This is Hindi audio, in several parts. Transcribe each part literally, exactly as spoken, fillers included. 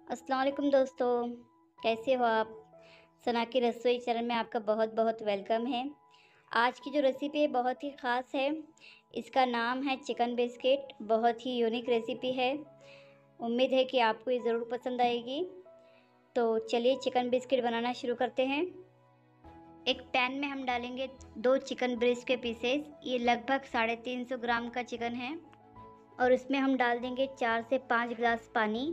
अस्सलाम वालेकुम दोस्तों, कैसे हो आप? सना की रसोई चैनल में आपका बहुत बहुत वेलकम है। आज की जो रेसिपी है बहुत ही ख़ास है। इसका नाम है चिकन बिस्किट। बहुत ही यूनिक रेसिपी है। उम्मीद है कि आपको ये ज़रूर पसंद आएगी। तो चलिए चिकन बिस्किट बनाना शुरू करते हैं। एक पैन में हम डालेंगे दो चिकन ब्रेस्ट के पीसेस। ये लगभग साढ़े तीन सौ ग्राम का चिकन है और इसमें हम डाल देंगे चार से पाँच गिलास पानी,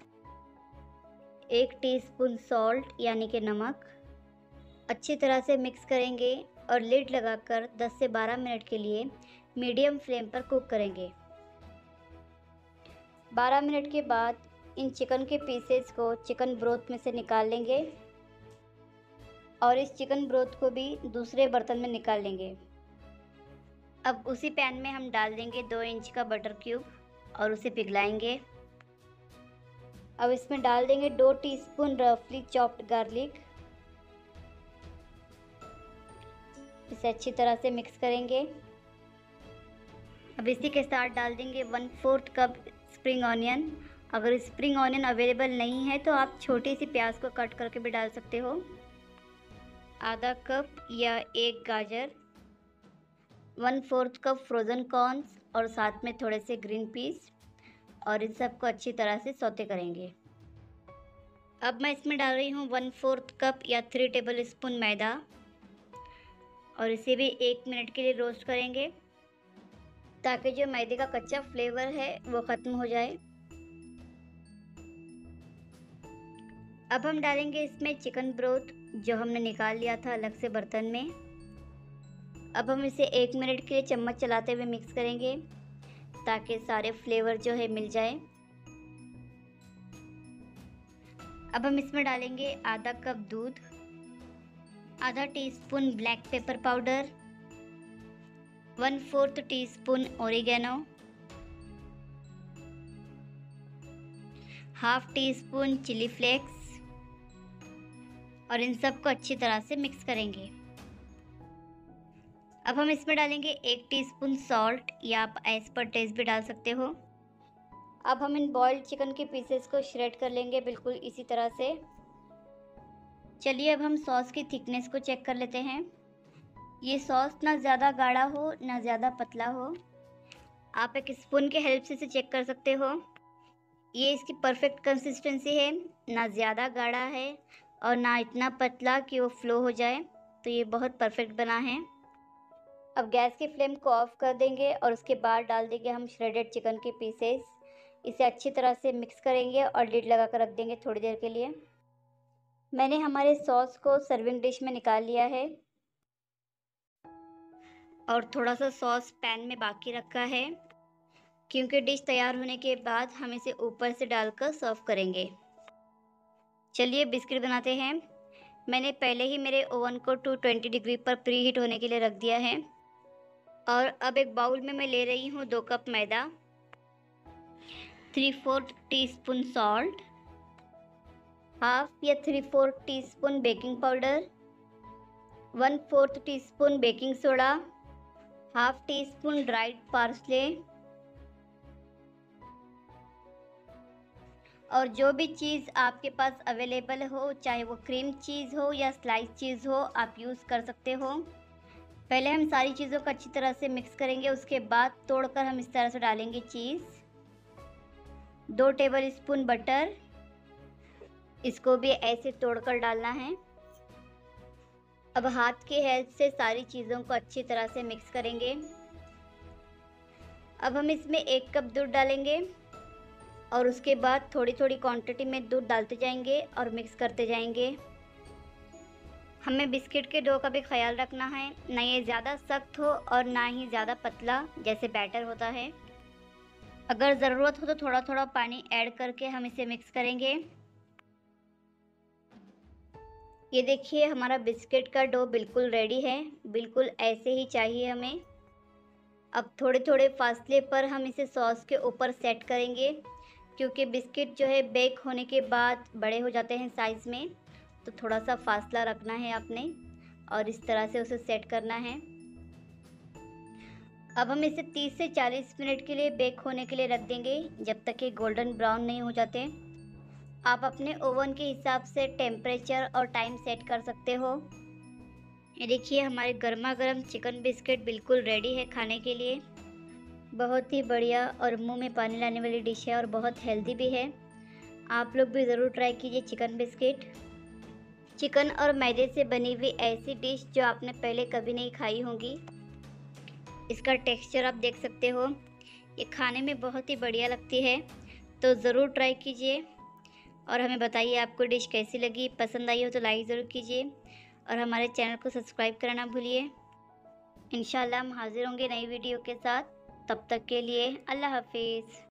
एक टीस्पून सॉल्ट यानी कि नमक। अच्छी तरह से मिक्स करेंगे और लिड लगाकर दस से बारह मिनट के लिए मीडियम फ्लेम पर कुक करेंगे। बारह मिनट के बाद इन चिकन के पीसेस को चिकन ब्रोथ में से निकाल लेंगे और इस चिकन ब्रोथ को भी दूसरे बर्तन में निकाल लेंगे। अब उसी पैन में हम डाल देंगे दो इंच का बटर क्यूब और उसे पिघलाएंगे। अब इसमें डाल देंगे दो टीस्पून रफली चॉप्ड गार्लिक। इसे अच्छी तरह से मिक्स करेंगे। अब इसी के साथ डाल देंगे one fourth cup spring onion. अगर स्प्रिंग ऑनियन अवेलेबल नहीं है तो आप छोटी सी प्याज को कट करके भी डाल सकते हो। आधा कप या एक गाजर, one fourth cup frozen corns और साथ में थोड़े से ग्रीन पीस, और इन सबको अच्छी तरह से सौते करेंगे। अब मैं इसमें डाल रही हूँ वन फोर्थ कप या थ्री टेबल स्पून मैदा और इसे भी एक मिनट के लिए रोस्ट करेंगे ताकि जो मैदे का कच्चा फ्लेवर है वो ख़त्म हो जाए। अब हम डालेंगे इसमें चिकन ब्रोथ जो हमने निकाल लिया था अलग से बर्तन में। अब हम इसे एक मिनट के लिए चम्मच चलाते हुए मिक्स करेंगे ताकि सारे फ्लेवर जो है मिल जाए। अब हम इसमें डालेंगे आधा कप दूध, आधा teaspoon black pepper powder, one fourth teaspoon oregano, half teaspoon chili flakes, और इन सबको अच्छी तरह से मिक्स करेंगे। अब हम इसमें डालेंगे एक टीस्पून सॉल्ट या आप एज पर टेस्ट भी डाल सकते हो। अब हम इन बॉइल्ड चिकन के पीसेस को श्रेड कर लेंगे बिल्कुल इसी तरह से। चलिए अब हम सॉस की थिकनेस को चेक कर लेते हैं। ये सॉस ना ज़्यादा गाढ़ा हो ना ज़्यादा पतला हो। आप एक स्पून के हेल्प से इसे चेक कर सकते हो। ये इसकी परफेक्ट कंसिस्टेंसी है, ना ज़्यादा गाढ़ा है और ना इतना पतला कि वो फ्लो हो जाए। तो ये बहुत परफेक्ट बना है। अब गैस की फ्लेम को ऑफ कर देंगे और उसके बाद डाल देंगे हम श्रेडेड चिकन के पीसेस। इसे अच्छी तरह से मिक्स करेंगे और लिड लगा कर रख देंगे थोड़ी देर के लिए। मैंने हमारे सॉस को सर्विंग डिश में निकाल लिया है और थोड़ा सा सॉस पैन में बाकी रखा है क्योंकि डिश तैयार होने के बाद हम इसे ऊपर से डालकर सर्व करेंगे। चलिए बिस्किट बनाते हैं। मैंने पहले ही मेरे ओवन को two twenty degree preheat हीट होने के लिए रख दिया है और अब एक बाउल में मैं ले रही हूँ दो कप मैदा, three fourth teaspoon salt, half या three fourth teaspoon baking powder, one fourth teaspoon baking soda, half teaspoon dried parsley, और जो भी चीज़ आपके पास अवेलेबल हो, चाहे वो क्रीम चीज़ हो या स्लाइस चीज़ हो, आप यूज़ कर सकते हो। पहले हम सारी चीज़ों को अच्छी तरह से मिक्स करेंगे, उसके बाद तोड़कर हम इस तरह से डालेंगे चीज़। दो टेबल स्पून बटर, इसको भी ऐसे तोड़कर डालना है। अब हाथ की हेल्प से सारी चीज़ों को अच्छी तरह से मिक्स करेंगे। अब हम इसमें एक कप दूध डालेंगे और उसके बाद थोड़ी थोड़ी क्वांटिटी में दूध डालते जाएंगे और मिक्स करते जाएंगे। हमें बिस्किट के डो का भी ख्याल रखना है, ना ये ज़्यादा सख्त हो और ना ही ज़्यादा पतला जैसे बैटर होता है। अगर ज़रूरत हो तो थोड़ा थोड़ा पानी ऐड करके हम इसे मिक्स करेंगे। ये देखिए हमारा बिस्किट का डो बिल्कुल रेडी है, बिल्कुल ऐसे ही चाहिए हमें। अब थोड़े थोड़े फासले पर हम इसे सॉस के ऊपर सेट करेंगे क्योंकि बिस्किट जो है बेक होने के बाद बड़े हो जाते हैं साइज़ में, तो थोड़ा सा फासला रखना है आपने और इस तरह से उसे सेट करना है। अब हम इसे तीस से चालीस मिनट के लिए बेक होने के लिए रख देंगे जब तक ये गोल्डन ब्राउन नहीं हो जाते। आप अपने ओवन के हिसाब से टेम्परेचर और टाइम सेट कर सकते हो। ये देखिए हमारे गर्मा गर्म चिकन बिस्किट बिल्कुल रेडी है खाने के लिए। बहुत ही बढ़िया और मुंह में पानी लाने वाली डिश है और बहुत हेल्दी भी है। आप लोग भी ज़रूर ट्राई कीजिए चिकन बिस्किट। चिकन और मैदे से बनी हुई ऐसी डिश जो आपने पहले कभी नहीं खाई होगी। इसका टेक्सचर आप देख सकते हो, ये खाने में बहुत ही बढ़िया लगती है। तो ज़रूर ट्राई कीजिए और हमें बताइए आपको डिश कैसी लगी। पसंद आई हो तो लाइक ज़रूर कीजिए और हमारे चैनल को सब्सक्राइब करना भूलिए। इंशाल्लाह हम हाज़िर होंगे नई वीडियो के साथ। तब तक के लिए अल्लाह हाफिज़।